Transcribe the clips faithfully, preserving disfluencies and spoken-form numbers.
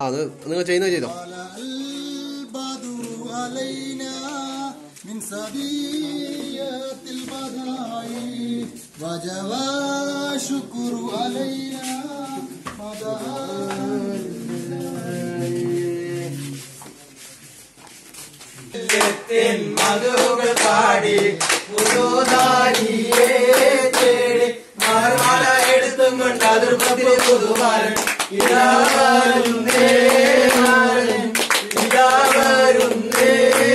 അത് നിങ്ങൾ ചെയ്യുന്നത് ചെയ്തോ. മധുകൾ പാടി പുതുതാരിയെ തേടി മാർമാല എടുത്തും കൊണ്ട് അതിർപ്പത്തിലെ പുതുമാരൻ ഇതാ വരുന്നേ ഇതാ വരുന്നേ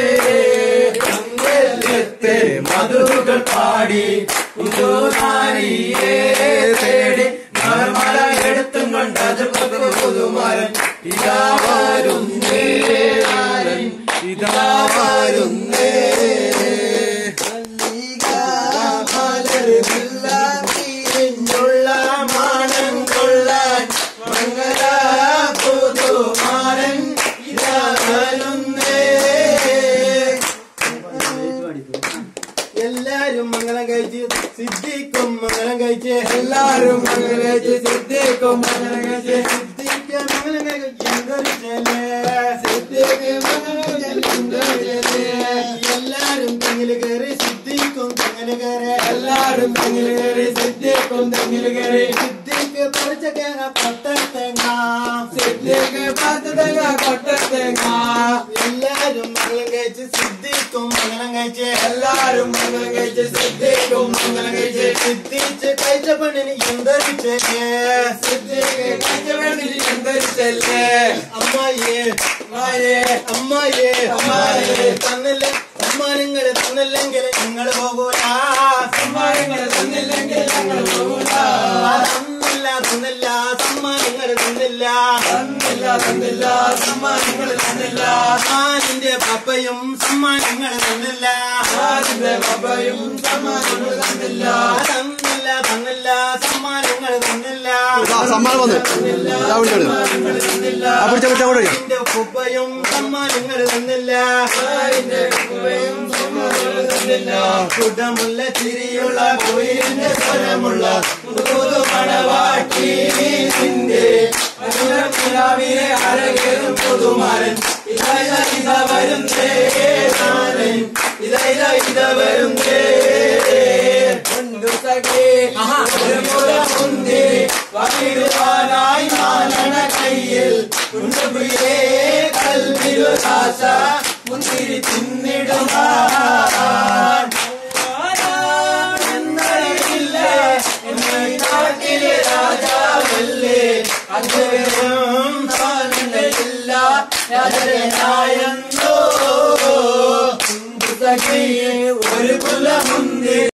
മംഗല്യത്തെ മധുകൾ പാടി പുതുതാരിയെ തേടി മാർമാല എടുത്തും കൊണ്ട് അതിർപ്പത്തിലെ പുതുമാരൻ ഇതാ വരുന്നേ ഇതാ വരുന്നേ മാനം കൊള്ളാൻ മംഗള പുതുമാരൻ ഇതാ വരുന്നേ. എല്ലാരും മംഗളം കഴിച്ച് സിദ്ധിക്കും മംഗളം കഴിച്ച് എല്ലാരും മംഗളം കഴിച്ച് സിദ്ധിക്കും മംഗളം കഴിച്ച് സിദ്ധിക്ക് മംഗളം കഴിച്ച് എന്തൊരു ചെല്ലേ സിദ്ധിക്ക് മംഗളം കഴിച്ച് എല്ലാരും തെങ്ങില് കയറി സിദ്ധിക്കും തെങ്ങില് കയറി എല്ലാരും തെങ്ങില് കയറി സിദ്ധിക്കും തെങ്ങില് കയറി സിദ്ധിക്ക് പറിച്ച തേങ്ങ കൊട്ട തേങ്ങ സിദ്ധിക്ക് പത്ത് തേങ്ങ കൊട്ട തേങ്ങ എല്ലാരും മംഗളം കഴിച്ച് സിദ്ധിക്കും മംഗളം കഴിച്ച് എല്ലാരും മംഗളം കഴിച്ച് സിദ്ധിക്കും മംഗളം കഴിച്ച് സിദ്ധിച്ച് കഴിച്ച പെണ്ണിന് എന്തൊരു ചെല്ലേ സിദ്ധിക്ക് കഴിച്ച പെണ്ണിന് എന്തൊരു ചെല്ലേ അമ്മായിയെ അമ്മായിയെ അമ്മായിയെ അമ്മായിയെ തന്നില്ല സമ്മാനങ്ങള് തന്നില്ലെങ്കിൽ ഞങ്ങൾ പോകൂല സമ്മാനങ്ങള് തന്നില്ലെങ്കിൽ ഞങ്ങൾ പോകൂല തന്നില്ല തന്നില്ല സമ്മാനങ്ങൾ തന്നില്ല തന്നില്ല തന്നില്ല സമ്മാനങ്ങൾ തന്നില്ല ആനിന്റെ പപ്പയും സമ്മാനങ്ങൾ തന്നില്ല ആനിന്റെ പപ്പയും സമ്മാനങ്ങൾ തന്നില്ല തന്നില്ല തന്നില്ല സമ്മാനങ്ങൾ തന്നില്ല സമ്മാനം വന്നു എന്റെ ഉപ്പയും സമ്മാനങ്ങൾ തന്നില്ല കുടമുള്ള ചിരിയുള്ള കോയിലിന്റെ സ്വരമുള്ള പുതു മണവാട്ടിന്റെ പുരാവിനെ അരകേറും പുതുമാരൻ ഇതാ ഇതാ വരുന്നേ നാരൻ ഇതാ ഇതാ ഇതാ വരുന്നേ വകിടുവാനായി മാനണ കയ്യിൽ കുണ്ടുപിടിയേ കൽവിലുദാസ മുന്തിരി തിന്നിടുവാൻ എന്നറിയില്ലേ എന്നെ നാട്ടിലെ രാജാവല്ലേ അജയം താനില്ല രാജനായെന്നോ ഒരു കുലമുന്തിരി